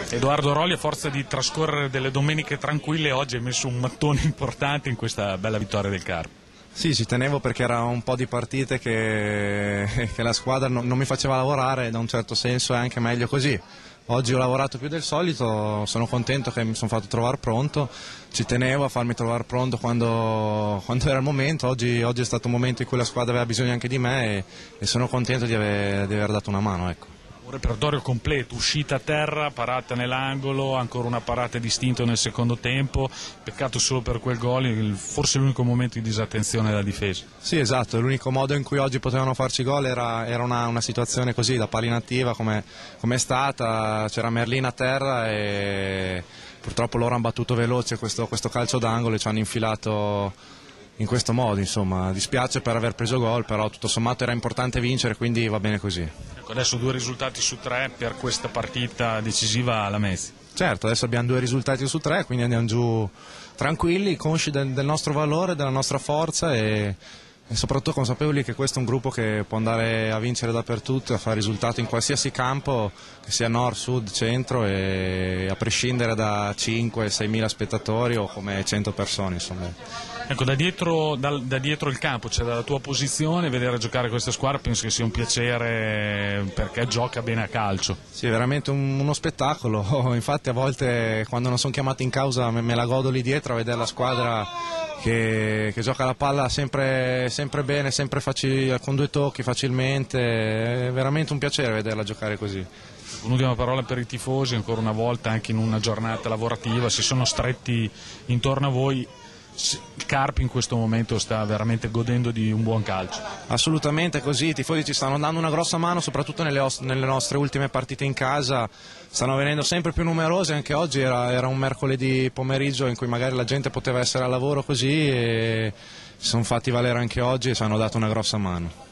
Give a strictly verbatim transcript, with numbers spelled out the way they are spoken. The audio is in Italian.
Edoardo Rolli, a forza di trascorrere delle domeniche tranquille, oggi hai messo un mattone importante in questa bella vittoria del Carpi. Sì, ci tenevo perché era un po' di partite che, che la squadra non, non mi faceva lavorare, e da un certo senso è anche meglio così. Oggi ho lavorato più del solito, sono contento che mi sono fatto trovare pronto, ci tenevo a farmi trovare pronto quando, quando era il momento. Oggi, oggi è stato un momento in cui la squadra aveva bisogno anche di me e, e sono contento di aver, di aver dato una mano. Ecco. Un repertorio completo, uscita a terra, parata nell'angolo, ancora una parata distinta nel secondo tempo, peccato solo per quel gol, forse l'unico momento di disattenzione della difesa. Sì, esatto, l'unico modo in cui oggi potevano farci gol era, era una, una situazione così, da palla inattiva come è stata, c'era Merlin a terra e purtroppo loro hanno battuto veloce questo, questo calcio d'angolo e ci hanno infilato in questo modo. Insomma, dispiace per aver preso gol, però tutto sommato era importante vincere, quindi va bene così. Ecco, adesso due risultati su tre per questa partita decisiva alla Messi. Certo, adesso abbiamo due risultati su tre, quindi andiamo giù tranquilli, consci del, del nostro valore, della nostra forza e, e soprattutto consapevoli che questo è un gruppo che può andare a vincere dappertutto, a fare risultati in qualsiasi campo, che sia nord, sud, centro, e a prescindere da cinque sei mila spettatori o come cento persone, insomma. Ecco, da dietro, da, da dietro il campo, cioè dalla tua posizione, vedere giocare questa squadra penso che sia un piacere perché gioca bene a calcio. Sì, è veramente un, uno spettacolo, infatti a volte quando non sono chiamato in causa me, me la godo lì dietro a vedere la squadra che, che gioca la palla sempre, sempre bene, sempre facile, con due tocchi facilmente, è veramente un piacere vederla giocare così. Un'ultima parola per i tifosi, ancora una volta anche in una giornata lavorativa, si sono stretti intorno a voi. Il Carpi in questo momento sta veramente godendo di un buon calcio. Assolutamente così, i tifosi ci stanno dando una grossa mano, soprattutto nelle, nelle nostre ultime partite in casa, stanno venendo sempre più numerose. Anche oggi era, era un mercoledì pomeriggio in cui magari la gente poteva essere al lavoro così e si sono fatti valere anche oggi e ci hanno dato una grossa mano.